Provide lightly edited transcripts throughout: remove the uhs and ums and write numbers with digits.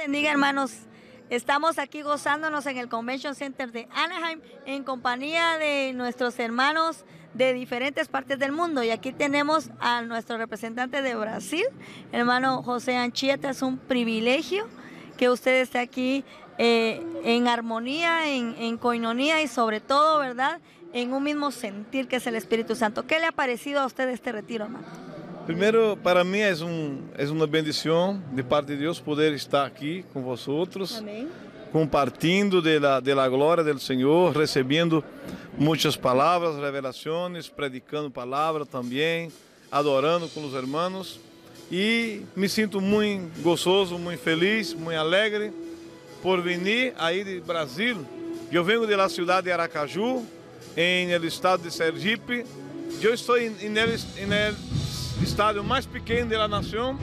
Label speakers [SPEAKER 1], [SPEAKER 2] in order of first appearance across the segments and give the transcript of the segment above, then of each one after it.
[SPEAKER 1] bendiga, hermanos. Estamos aquí gozándonos en el Convention Center de Anaheim en compañía de nuestros hermanos de diferentes partes del mundo. Y aquí tenemos a nuestro representante de Brasil, hermano José Anchieta. Es un privilegio que usted esté aquí en armonía, en coinonía y sobre todo, ¿verdad?, en un mismo sentir que es el Espíritu Santo. ¿Qué le ha parecido a usted este retiro, hermano?
[SPEAKER 2] Primeiro, para mim é uma bendição de parte de Deus poder estar aqui com vosotros,
[SPEAKER 1] Amém.
[SPEAKER 2] compartilhando de la glória do Senhor, recebendo muitas palavras, revelações, predicando palavra também, adorando com os irmãos. E me sinto muito gozoso, muito feliz, muito alegre por vir aí de Brasil. Eu venho da cidade de Aracaju, em el estado de Sergipe. Eu estou no estado mais pequeno da nação.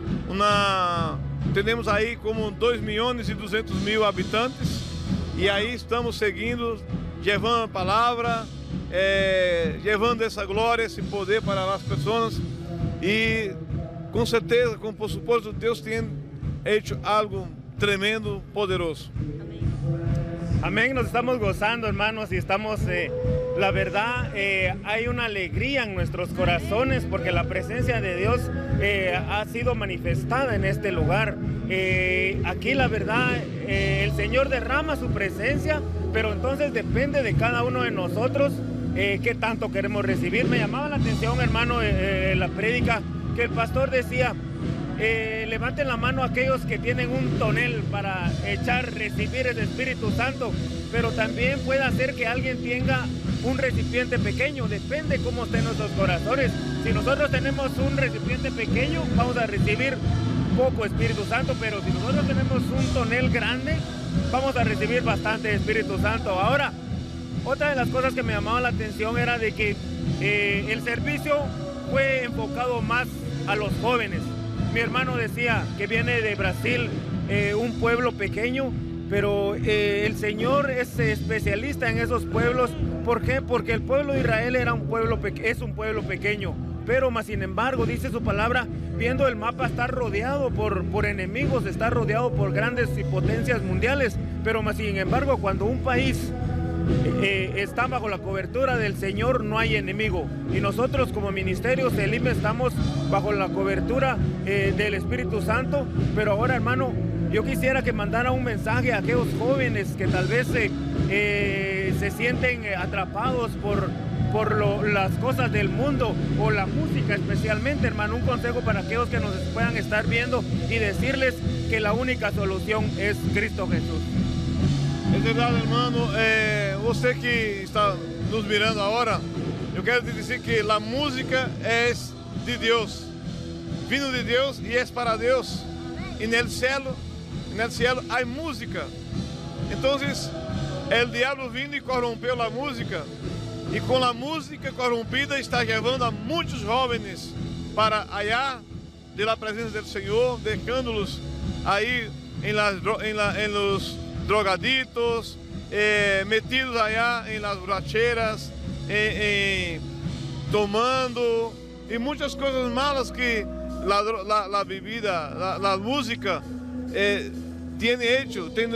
[SPEAKER 2] Temos aí como 2.200.000 habitantes. E aí estamos seguindo, levando a palavra, levando essa glória, esse poder para as pessoas. E com certeza, por suposto, Deus tem hecho algo tremendo, poderoso.
[SPEAKER 3] Amén, nos estamos gozando, hermanos, y estamos, la verdad, hay una alegría en nuestros corazones porque la presencia de Dios ha sido manifestada en este lugar. Aquí, la verdad, el Señor derrama su presencia, pero entonces depende de cada uno de nosotros qué tanto queremos recibir. Me llamaba la atención, hermano, la prédica, que el pastor decía: levanten la mano aquellos que tienen un tonel para recibir el Espíritu Santo, pero también puede hacer que alguien tenga un recipiente pequeño, depende cómo estén nuestros corazones. Si nosotros tenemos un recipiente pequeño, vamos a recibir poco Espíritu Santo, pero si nosotros tenemos un tonel grande, vamos a recibir bastante Espíritu Santo. Ahora, otra de las cosas que me llamaba la atención era de que el servicio fue enfocado más a los jóvenes. Mi hermano decía que viene de Brasil, un pueblo pequeño, pero el Señor es especialista en esos pueblos. ¿Por qué? Porque el pueblo de Israel es un pueblo pequeño, pero más sin embargo, dice su palabra, viendo el mapa, está rodeado por enemigos, está rodeado por grandes potencias mundiales, pero más sin embargo, cuando un país está bajo la cobertura del Señor, no hay enemigo. Y nosotros como ministerio Selim estamos bajo la cobertura del Espíritu Santo. Pero ahora, hermano, yo quisiera que mandara un mensaje a aquellos jóvenes que tal vez se sienten atrapados por las cosas del mundo o la música especialmente, hermano. Un consejo para aquellos que nos puedan estar viendo y decirles que la única solución es Cristo Jesús.
[SPEAKER 2] É verdade, irmão. Você que está nos mirando agora, eu quero te dizer que a música é de Deus, vindo de Deus e é para Deus. E no cielo há música. Então, o diabo vindo e corrompeu a música, e com a música corrompida está levando a muitos jovens para allá de la presença do Senhor, deixando-los aí em los drogaditos, metidos allá en las borracheras, tomando y muchas cosas malas que la bebida, la música tiene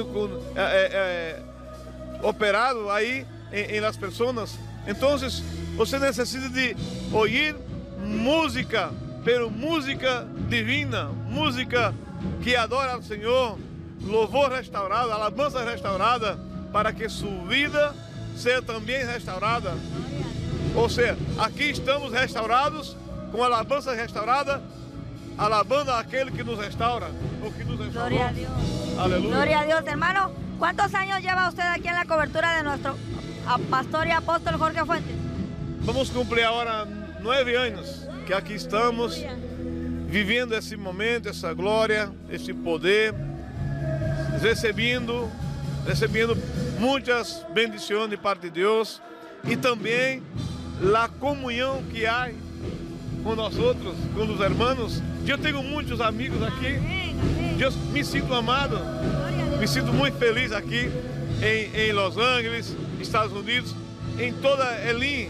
[SPEAKER 2] operado ahí en las personas. Entonces, usted necesita de oír música, pero música divina, música que adora al Señor, louvor restaurado, alabança restaurada, para que sua vida seja também restaurada. Ou seja, aqui estamos restaurados, com alabança restaurada, alabando aquele que nos restaura, o que nos restauró.
[SPEAKER 1] Gloria a Dios.
[SPEAKER 2] Aleluya.
[SPEAKER 1] Gloria a Dios, hermano. ¿Cuántos años lleva usted aquí en la cobertura de nuestro pastor y apóstol Jorge Fuentes?
[SPEAKER 2] Vamos cumprir agora 9 anos que aqui estamos, vivendo esse momento, essa glória, esse poder, recebendo muitas bendições de parte de Deus e também a comunhão que há com nós outros, com os irmãos. Eu tenho muitos amigos aqui, eu me sinto amado, me sinto muito feliz aqui em Los Angeles, Estados Unidos, em toda ali,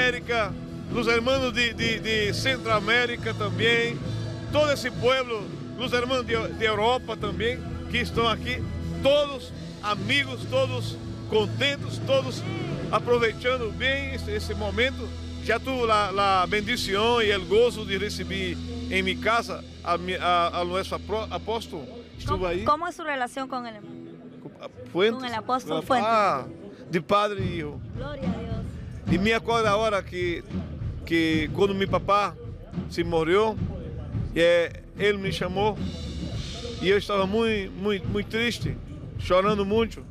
[SPEAKER 2] Sudamérica, os irmãos de Centroamérica também, todo esse povo os irmãos de Europa também, que estão aqui, todos amigos, todos contentes, todos aproveitando bem esse momento. Já tive a bendição e o gozo de receber em minha casa a nosso apóstolo. Estuvo aí.
[SPEAKER 1] Como é sua relação com ele, irmão?
[SPEAKER 2] Fuentes?
[SPEAKER 1] Com o apóstolo Fuentes.
[SPEAKER 2] De padre e hijo.
[SPEAKER 1] Glória a Deus.
[SPEAKER 2] E me acordo a hora que quando meu papá se morreu, ele me chamou e eu estava muito triste, chorando muito.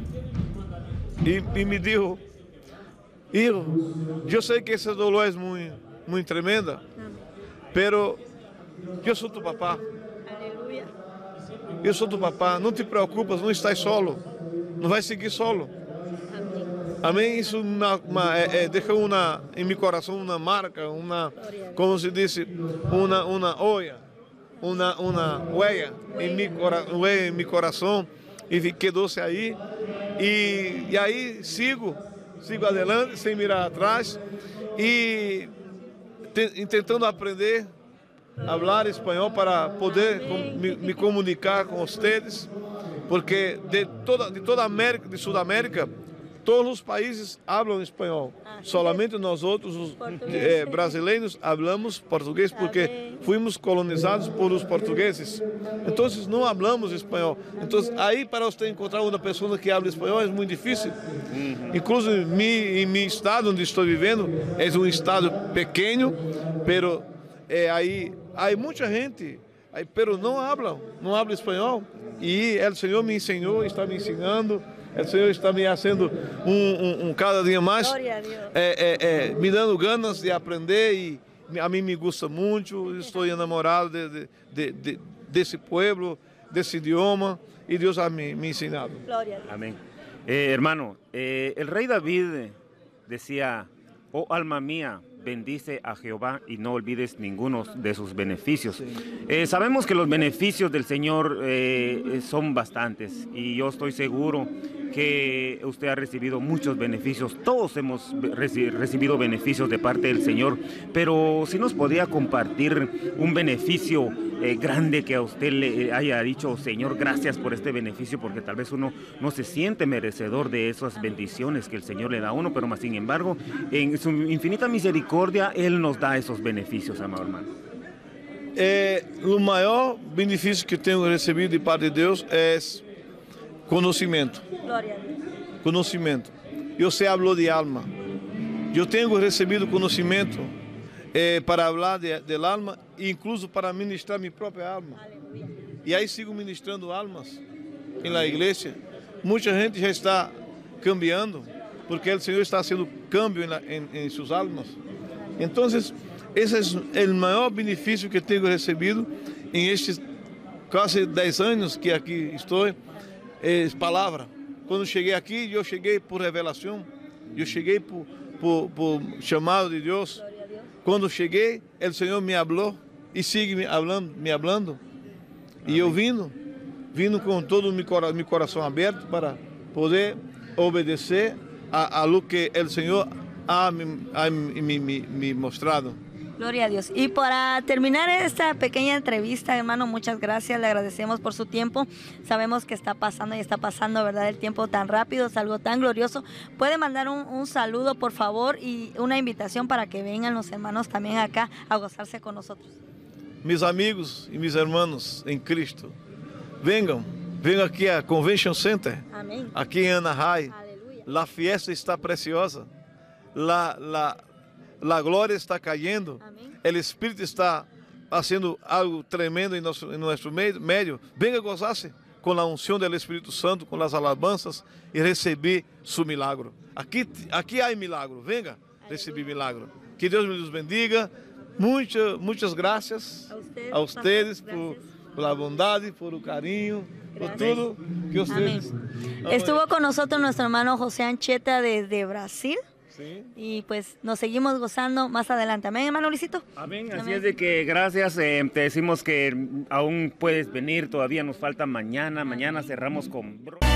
[SPEAKER 2] E me disse, hijo, eu sei que esse dolor é muito tremenda, pero eu sou tu papá.
[SPEAKER 1] Aleluia.
[SPEAKER 2] Eu sou tu papá, não te preocupas, não estás solo, não vai seguir solo. Amém? Isso deixou em meu coração uma marca, como se diz, uma olha, uma huella em meu coração e quedou-se aí. E aí sigo adelante, sem mirar atrás e tentando aprender a falar espanhol para poder me comunicar com vocês, porque de toda a América, de Sudamérica, todos os países falam espanhol. Solamente nós outros, os brasileiros, falamos português porque fomos colonizados por os portugueses. Então, não falamos espanhol. Então, aí para você encontrar uma pessoa que fala espanhol é muito difícil. Incluso em meu estado onde estou vivendo, é um estado pequeno, pero aí há muita gente, pero não habla espanhol. E o Senhor me ensinou, está me ensinando. O Senhor está me fazendo cada dia mais, me dando ganas de aprender e a mim me gusta muito. Estou enamorado desse povo, desse idioma e Deus ha me ensinado.
[SPEAKER 3] Amén. Hermano, el rey David decía, oh alma mía, bendice a Jehová y no olvides ninguno de sus beneficios. Sabemos que los beneficios del Señor son bastantes y yo estoy seguro que usted ha recibido muchos beneficios. Todos hemos recibido beneficios de parte del Señor, pero si nos podía compartir un beneficio grande que a usted le haya dicho, Señor, gracias por este beneficio, porque tal vez uno no se siente merecedor de esas bendiciones que el Señor le da a uno, pero más sin embargo, en su infinita misericordia, Él nos da esos beneficios, amado hermano.
[SPEAKER 2] O maior benefício que tenho recebido de parte de Deus é conhecimento.
[SPEAKER 1] Glória a Deus.
[SPEAKER 2] Conhecimento. Você falou de alma. Eu tenho recebido conhecimento para falar de alma e incluso para ministrar minha própria alma.
[SPEAKER 1] Aleluia.
[SPEAKER 2] E aí sigo ministrando almas na igreja. Muita gente já está cambiando porque o Senhor está fazendo câmbio em suas almas. Então, esse é o maior benefício que tenho recebido em estes quase 10 anos que aqui estou. Palavra. Quando cheguei aqui, eu cheguei por revelação, eu cheguei por chamado de Deus. Quando cheguei, o Senhor me falou e sigue me falando. E eu vindo com todo o meu coração aberto para poder obedecer a lo que o Senhor ha me mostrado.
[SPEAKER 1] Gloria a Dios. Y para terminar esta pequeña entrevista, hermano, muchas gracias, le agradecemos por su tiempo. Sabemos que está pasando y está pasando, ¿verdad? El tiempo tan rápido, es algo tan glorioso. ¿Puede mandar un saludo, por favor, y una invitación para que vengan los hermanos también acá a gozarse con nosotros?
[SPEAKER 2] Mis amigos y mis hermanos en Cristo, vengan aquí a Convention Center,
[SPEAKER 1] Amén.
[SPEAKER 2] aquí en Anaheim.
[SPEAKER 1] Aleluya.
[SPEAKER 2] La fiesta está preciosa, la glória está cayendo, o Espírito está fazendo algo tremendo em nosso meio. Venga gozar-se com a unção do Espírito Santo, com as alabanças e receber seu milagro. Aqui há milagro, venga receber milagro. Que Deus me bendiga. Muitas graças a vocês por a bondade, por o carinho, por tudo que vocês.
[SPEAKER 1] Estuvo con nosotros nuestro hermano José Ancheta desde Brasil.
[SPEAKER 2] Sí.
[SPEAKER 1] Y pues nos seguimos gozando más adelante. Amén, hermano Luisito.
[SPEAKER 3] Amén. Así es de que gracias. Te decimos que aún puedes venir. Todavía nos falta mañana. Mañana cerramos con